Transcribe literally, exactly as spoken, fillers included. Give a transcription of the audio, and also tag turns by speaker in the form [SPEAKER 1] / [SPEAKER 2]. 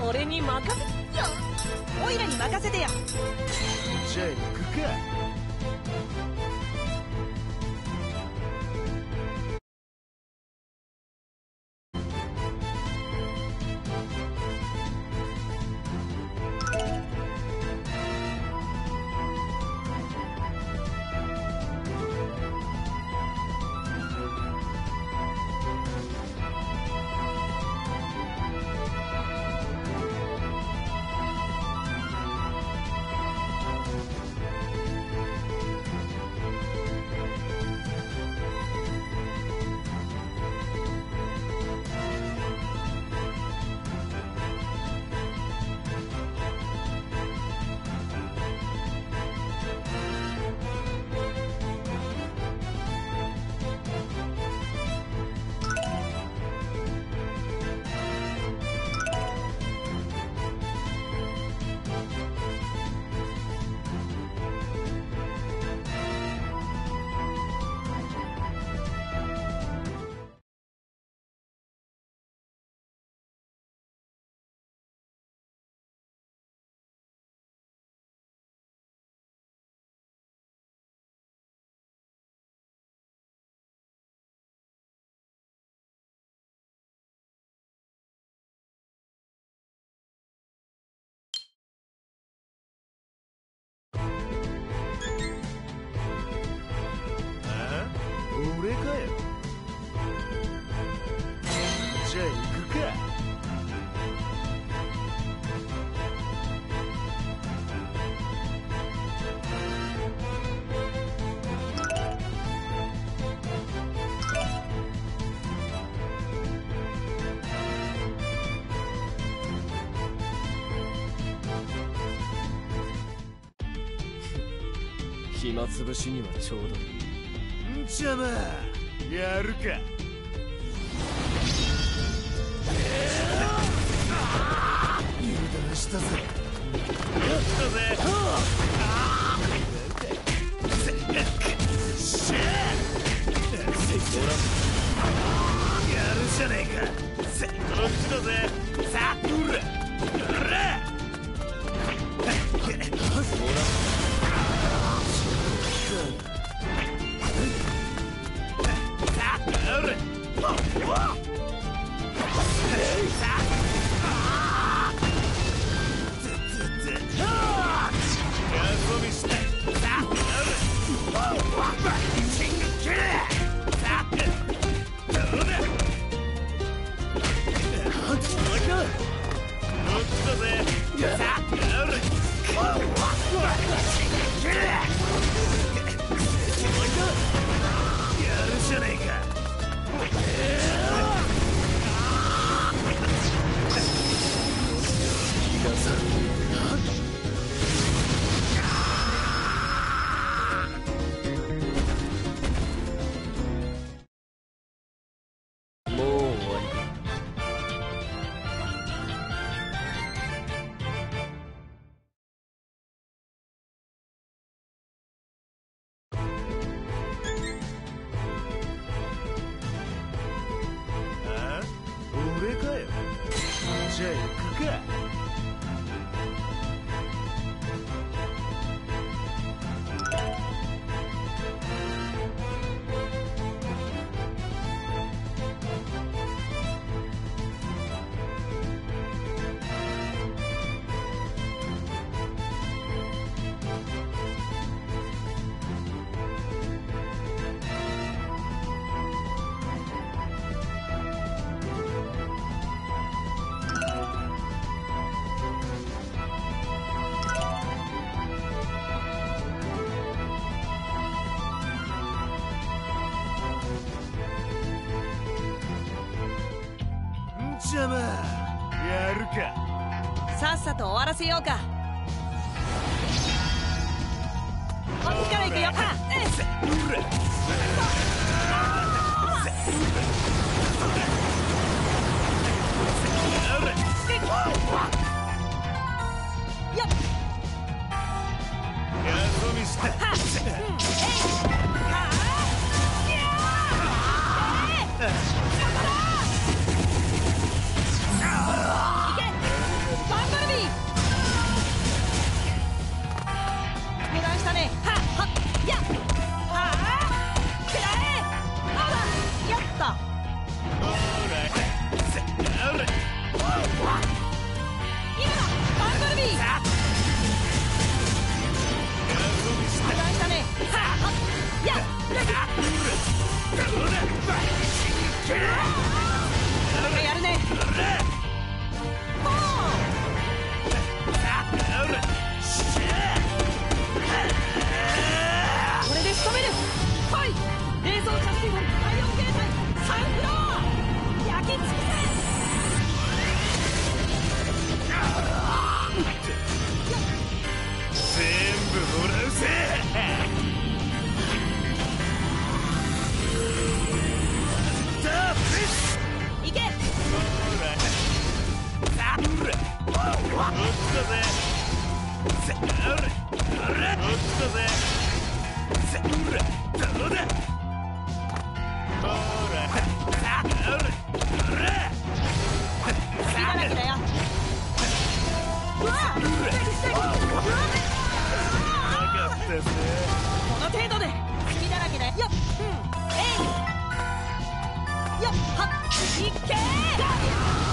[SPEAKER 1] 俺に任せよ。オイラに任せてや。
[SPEAKER 2] じゃあ行くか。俺かよ。じゃあ行くか。
[SPEAKER 3] 暇つぶしにはちょうどいい。
[SPEAKER 2] んちゃまやるか。油断したぜ。やったぜ。しゃやるじゃねえか。こっちだぜ。さあほらほら俺かよ。じゃあ行くか。じゃあまあやるか。
[SPEAKER 1] さっさと終わらせようか。こっちから行くよ。
[SPEAKER 2] せっほらほらこっちだぜせっほらどうだほらさあほらほら
[SPEAKER 1] 隙だらけだよ。うわっ
[SPEAKER 2] なかったぜ
[SPEAKER 1] この程度で隙だらけだよ。よっ、うん、えいよっはっいっけー